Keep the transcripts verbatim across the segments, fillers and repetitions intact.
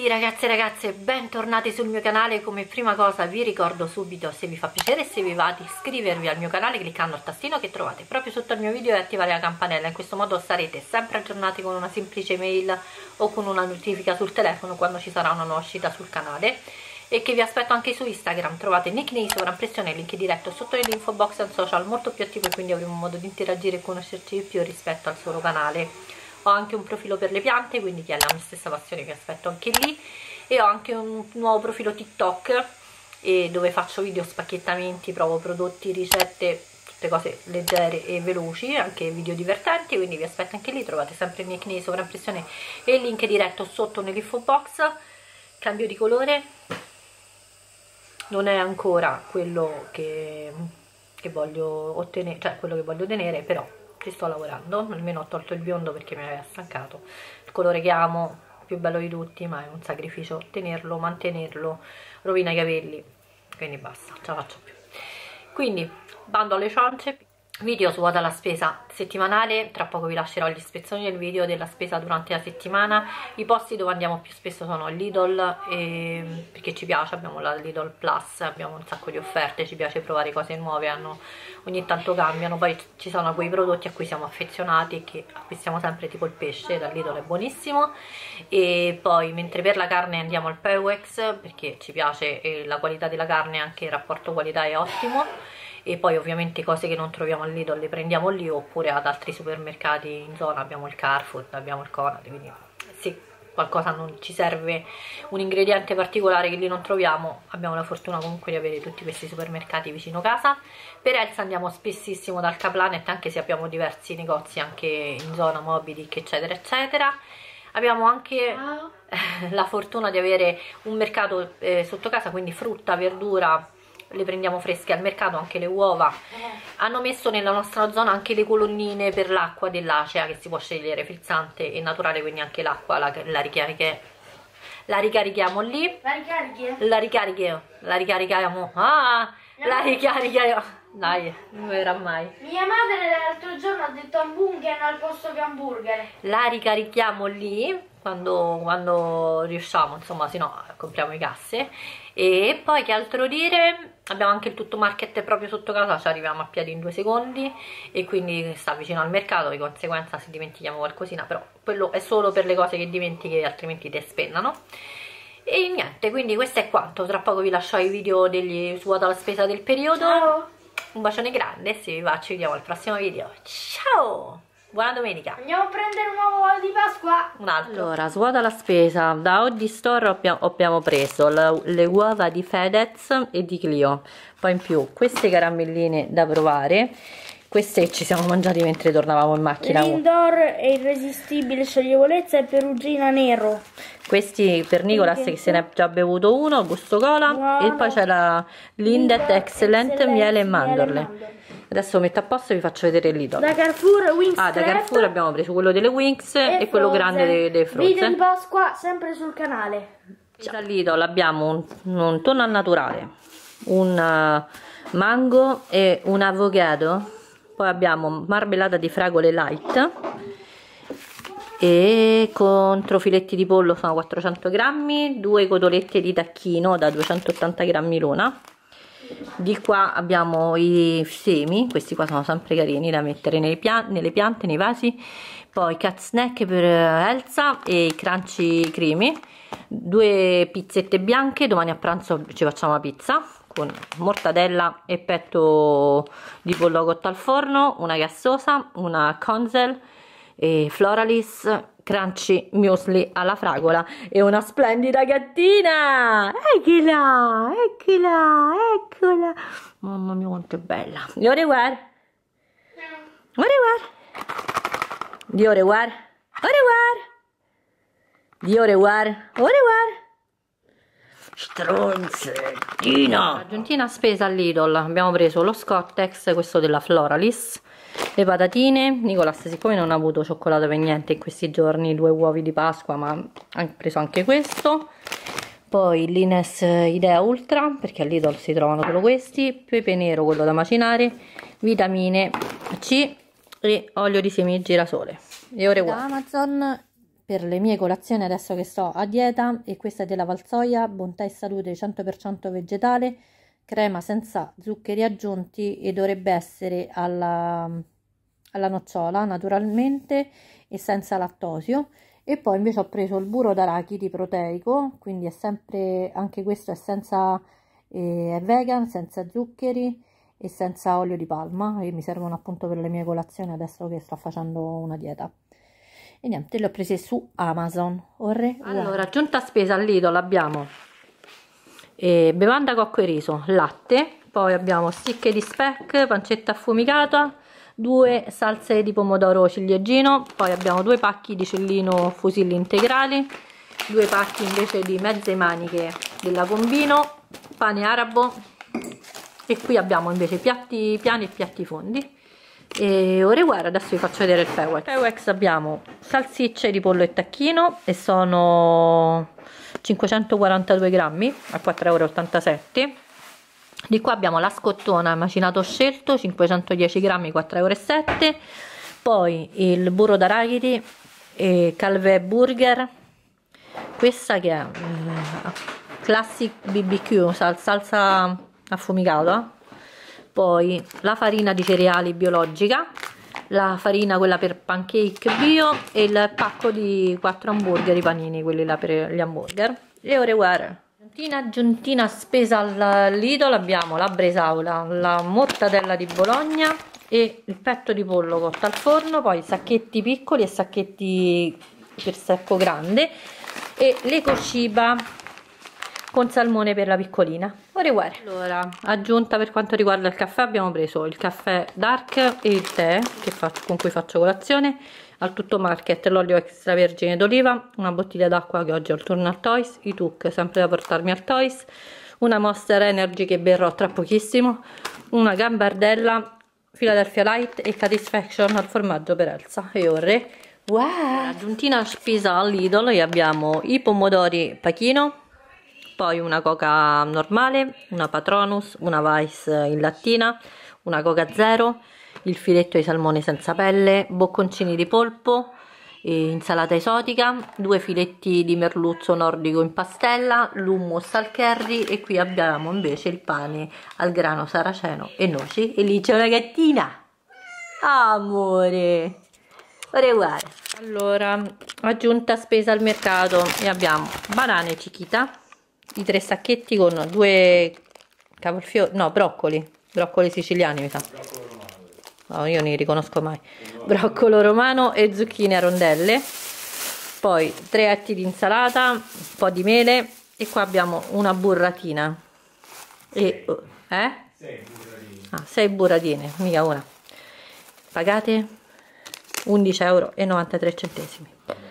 ragazzi e ragazze, bentornati sul mio canale. Come prima cosa vi ricordo subito, se vi fa piacere e se vi va, di iscrivervi al mio canale cliccando il tastino che trovate proprio sotto il mio video e attivare la campanella. In questo modo sarete sempre aggiornati con una semplice mail o con una notifica sul telefono quando ci sarà una nuova uscita sul canale. E che vi aspetto anche su Instagram, trovate nickname sovraimpressione, link diretto sotto nell'info box, è un social molto più attivo e quindi avremo modo di interagire e conoscerci di più rispetto al solo canale. Ho anche un profilo per le piante, quindi chi ha la mia stessa passione vi aspetto anche lì, e ho anche un nuovo profilo TikTok e dove faccio video spacchettamenti, provo prodotti, ricette, tutte cose leggere e veloci, anche video divertenti, quindi vi aspetto anche lì. Trovate sempre il nickname sovraimpressione e il link diretto sotto nell'info box. Cambio di colore, non è ancora quello che, che voglio ottenere, cioè quello che voglio ottenere, però ci sto lavorando. Almeno ho tolto il biondo perché mi aveva stancato, il colore che amo, più bello di tutti, ma è un sacrificio tenerlo, mantenerlo, rovina i capelli, quindi basta, ce la faccio più. Quindi bando alle ciance, video su vado alla spesa settimanale. Tra poco vi lascerò gli spezzoni del video della spesa durante la settimana. I posti dove andiamo più spesso sono Lidl, e, perché ci piace, abbiamo la Lidl Plus, abbiamo un sacco di offerte, ci piace provare cose nuove, hanno, ogni tanto cambiano. Poi ci sono quei prodotti a cui siamo affezionati e che acquistiamo sempre, tipo il pesce da Lidl, è buonissimo. E poi mentre per la carne andiamo al Pewex perché ci piace e la qualità della carne, anche il rapporto qualità è ottimo. E poi ovviamente cose che non troviamo al Lidl le prendiamo lì, oppure ad altri supermercati in zona, abbiamo il Carrefour, abbiamo il Conad, quindi se qualcosa non ci serve, un ingrediente particolare che lì non troviamo, abbiamo la fortuna comunque di avere tutti questi supermercati vicino casa. Per Elsa andiamo spessissimo dal Kaplanet, anche se abbiamo diversi negozi anche in zona, Moby eccetera eccetera. Abbiamo anche la fortuna di avere un mercato eh, sotto casa, quindi frutta, verdura le prendiamo fresche al mercato, anche le uova. Hanno messo nella nostra zona anche le colonnine per l'acqua dell'Acea, che si può scegliere frizzante e naturale, quindi anche l'acqua la, la, ricariche, la ricarichiamo lì. La ricarichi? La ricarichiamo, la ricarichiamo, ah, la ricarichiamo, dai, non verrà mai. Mia madre l'altro giorno ha detto hamburger al posto che hamburger. La ricarichiamo lì quando, quando riusciamo, insomma, se no compriamo i casse. E poi che altro dire, abbiamo anche il Tutto Market proprio sotto casa, ci arriviamo a piedi in due secondi e quindi sta vicino al mercato, di conseguenza se dimentichiamo qualcosina, però quello è solo per le cose che dimentichi, altrimenti te spennano. E niente, quindi questo è quanto. Tra poco vi lascio i video degli su vado alla spesa del periodo. Ciao. Un bacione grande, se vi va ci vediamo al prossimo video. Ciao, buona domenica. Andiamo a prendere un uovo di Pasqua. Un altro. Allora, svuota la spesa. Da Oggi Store abbiamo, abbiamo preso la, le uova di Fedez e di Clio, poi in più queste caramelline da provare. Queste ci siamo mangiati mentre tornavamo in macchina. Lindor è irresistibile scioglievolezza e perugina nero. Questi per Nicolas che se ne è già bevuto uno, gusto cola. Buono. E poi c'è la Lindt Excellent, Excellent miele e mandorle. mandorle. Adesso metto a posto e vi faccio vedere il Lidl. Da Carrefour, Wings. Ah, da Carrefour abbiamo preso quello delle Wings e, e quello grande dei, dei Frozen. Video di Pasqua sempre sul canale. Da Lidl abbiamo un, un tonno al naturale, un uh, mango e un avocado. Poi abbiamo marmellata di fragole light e contro filetti di pollo sono quattrocento grammi, due cotolette di tacchino da duecentottanta grammi l'una. Di qua abbiamo i semi, questi qua sono sempre carini da mettere nelle, pian nelle piante, nei vasi. Poi cat snack per Elsa e i crunchy creamy, due pizzette bianche, domani a pranzo ci facciamo la pizza con mortadella e petto di pollo cotto al forno, una gassosa, una Konzel e Floralis crunchy muesli alla fragola e una splendida gattina. Eccola, eccola, eccola. Mamma mia quanto è bella. Di ore guarda. Ore guarda. Di ore guarda. Ore guarda. Di ore guarda. Ore guarda. Stronzettina. Aggiuntina spesa al Lidl. Abbiamo preso lo Scottex, questo della Floralis, le patatine. Nicolas, siccome non ha avuto cioccolato per niente in questi giorni, due uovi di Pasqua, ma ha preso anche questo. Poi l'Ines Idea Ultra, perché al Lidl si trovano solo questi. Pepe nero, quello da macinare. Vitamine C e olio di semi di girasole. E ore da Amazon per le mie colazioni adesso che sto a dieta, e questa è della Valsoia, Bontà e Salute cento per cento vegetale, crema senza zuccheri aggiunti e dovrebbe essere alla, alla nocciola naturalmente e senza lattosio. E poi invece ho preso il burro d'arachidi proteico, quindi è sempre, anche questo è senza, eh, è vegan, senza zuccheri e senza olio di palma, e mi servono appunto per le mie colazioni adesso che sto facendo una dieta. E niente, le ho prese su Amazon. Orre, allora, aggiunta spesa al Lidl abbiamo eh, bevanda cocco e riso, latte, poi abbiamo sticche di speck, pancetta affumicata, due salse di pomodoro ciliegino, poi abbiamo due pacchi di cellino fusilli integrali, due pacchi invece di mezze maniche della Combino, pane arabo, e qui abbiamo invece piatti piani e piatti fondi. E ora guarda, adesso vi faccio vedere il Pewex. Pewex abbiamo salsicce di pollo e tacchino e sono cinquecentoquarantadue grammi a quattro e ottantasette euro. Di qua abbiamo la scottona macinato scelto, cinquecentodieci grammi, quattro e sette euro. Poi il burro d'arachidi e Calvé Burger, questa che è eh, Classic B B Q, sal salsa affumicata. Poi la farina di cereali biologica, la farina quella per pancake bio e il pacco di quattro hamburger, i panini, quelli là per gli hamburger. E ora guarda, aggiuntina, aggiuntina spesa al Lidl, abbiamo la bresaola, la mortadella di Bologna e il petto di pollo cotto al forno, poi sacchetti piccoli e sacchetti per secco grande e le Cosciba con salmone per la piccolina. Ora guarda, allora, aggiunta per quanto riguarda il caffè abbiamo preso il caffè dark e il tè che faccio, con cui faccio colazione, al Tutto Market, l'olio extravergine d'oliva, una bottiglia d'acqua che oggi ho il turno al Toys, i Tuc sempre da portarmi al Toys, una Monster Energy che berrò tra pochissimo, una gambardella Philadelphia Light e Satisfaction al formaggio per Elsa. E ora wow, aggiuntina spesa al Lidl e abbiamo i pomodori Pachino, poi una coca normale, una Patronus, una Weiss in lattina, una coca zero, il filetto di salmone senza pelle, bocconcini di polpo, insalata esotica, due filetti di merluzzo nordico in pastella, l'hummus al curry, e qui abbiamo invece il pane al grano saraceno e noci, e lì c'è una gattina, amore. Ora guarda, allora, aggiunta spesa al mercato e abbiamo banane Chiquita, i tre sacchetti con due cavolfiori, no, broccoli, broccoli siciliani mi sa. No, io non li riconosco mai. Broccolo romano e zucchine a rondelle, poi tre etti di insalata, un po' di mele, e qua abbiamo una burratina e eh? sei burratine. Ah, sei burratine, mica una. Pagate undici euro e novantatré centesimi.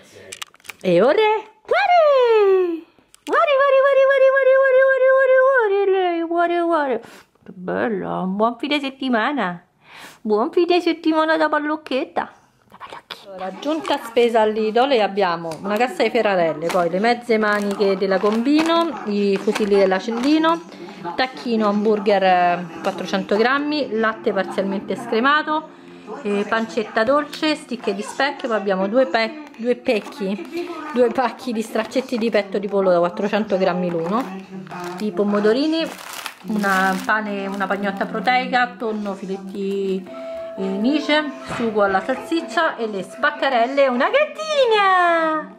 E ora guarda! Guarda, guarda, guarda, guarda, guarda, guarda, che bella, un buon fine settimana, buon fine settimana da pallocchetta, da pallocchetta. Allora, aggiunta spesa al Lidl e abbiamo una cassa di ferrarelle, poi le mezze maniche della Combino, i fusilli dell'Acellino, tacchino hamburger quattrocento grammi, latte parzialmente scremato, e pancetta dolce, sticche di speck, poi abbiamo due, pe due pecchi, due pacchi di straccetti di petto di pollo da quattrocento grammi l'uno, i pomodorini, una pane, una pagnotta proteica, tonno, filetti eh, nice, sugo alla salsiccia e le spaccarelle, una gattina!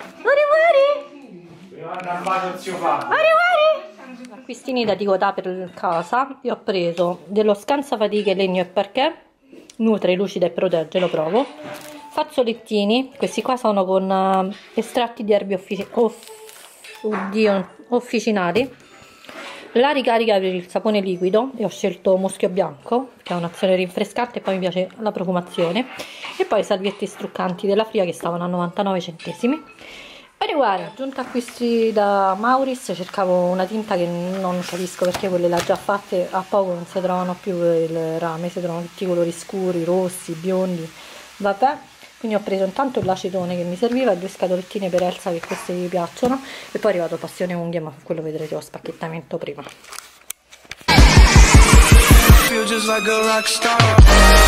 Guardi, guardi! Guardi, guardi! Acquistini da Ticotà per casa. Io ho preso dello scansafatiche legno e parquet, nutre, lucida e protegge, lo provo. Fazzolettini, questi qua sono con uh, estratti di erbe offici off oddio, officinali. La ricarica per il sapone liquido, e ho scelto muschio bianco che ha un'azione rinfrescante e poi mi piace la profumazione, e poi salvietti struccanti della Fria che stavano a novantanove centesimi. Poi guarda, aggiunta acquisti da Mauris, cercavo una tinta che non capisco perché quelle l'ha già fatte, a poco non si trovano più il rame, si trovano tutti i colori scuri, rossi, biondi, vabbè. Quindi ho preso intanto l'acetone che mi serviva e due scatolettine per Elsa, che queste gli piacciono, e poi è arrivato passione unghie, ma quello vedrete lo spacchettamento prima.